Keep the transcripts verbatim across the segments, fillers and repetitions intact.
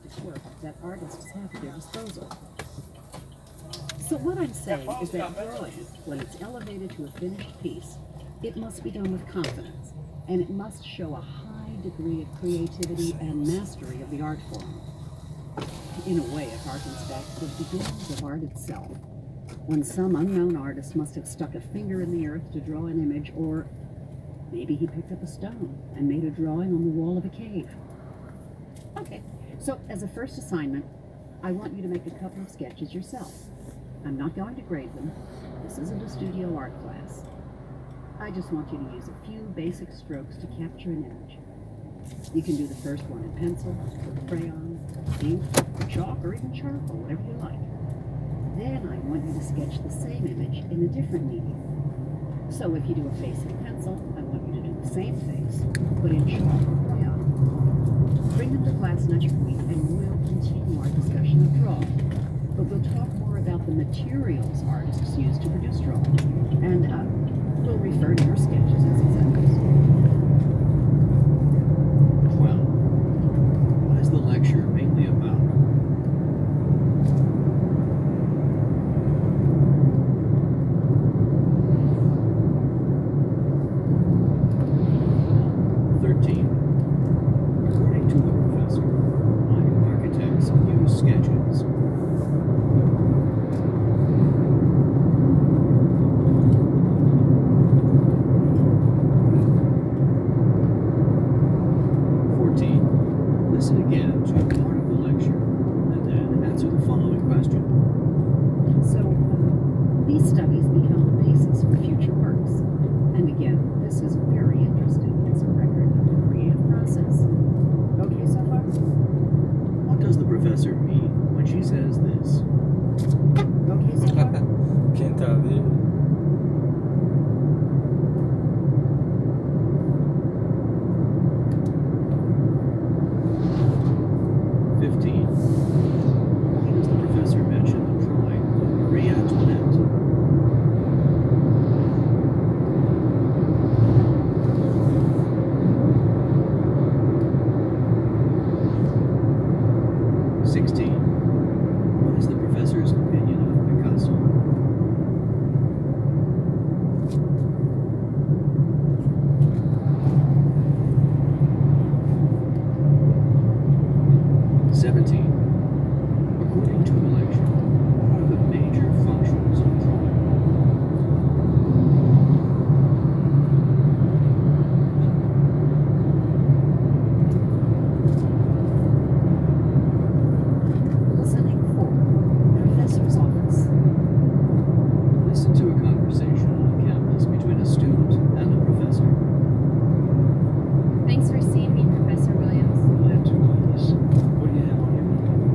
artistic work that artists have at their disposal. So what I'm saying is that drawing, when it's elevated to a finished piece, it must be done with confidence, and it must show a high degree of creativity and mastery of the art form. In a way, it harkens back to the beginnings of art itself, when some unknown artist must have stuck a finger in the earth to draw an image, or maybe he picked up a stone and made a drawing on the wall of a cave. Okay, so as a first assignment, I want you to make a couple of sketches yourself. I'm not going to grade them. This isn't a studio art class. I just want you to use a few basic strokes to capture an image. You can do the first one in pencil, with crayon, ink, chalk, or even charcoal, whatever you like. Then I want you to sketch the same image in a different medium. So if you do a face in pencil, I want you to do the same face, but in chalk or crayon. Bring them to class next week and we'll continue our discussion of drawing. But we'll talk more about the materials artists use to produce drawing, and uh, we'll refer to your sketches as examples. Well, what is the lecture mainly about? Thirteen. According to the professor, why do architects use sketches? Listen again to part of the lecture, and then answer the following question. So, uh, these studies become the basis for future works. And again, this is very interesting as a record of the creative process. Okay so far? What does the professor mean when she says this? Okay so far? Can't tell you. Fifteen. Why does the professor mention the drawing of Marie Antoinette? Sixteen. What is the professor's opinion of Picasso? Seventeen. According to the lecture, what are the major functions of drawing? Listening for professor's office. Listen to a conversation on campus between a student and a professor. Thanks for seeing me, Professor Williams. Glad to, Alice. What do you have on your mind?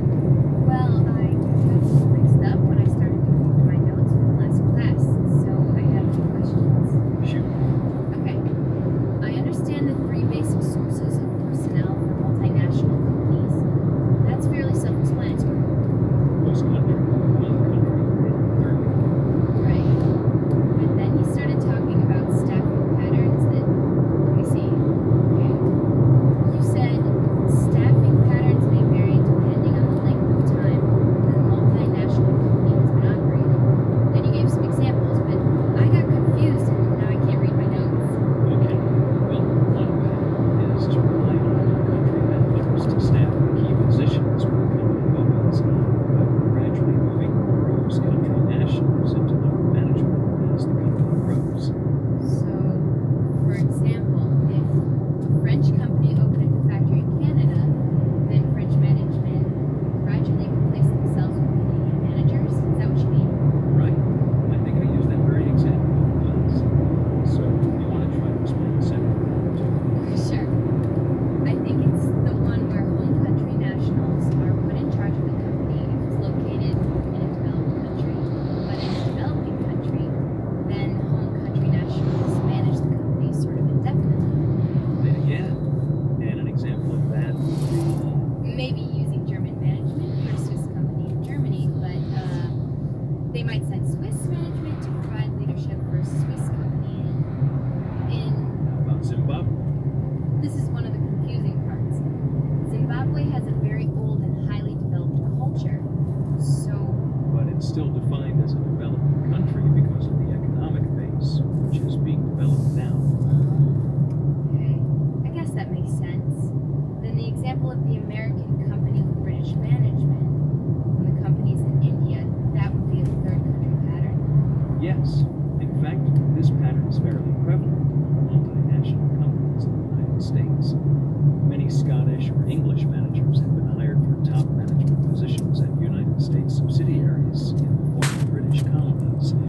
Many Scottish or English managers have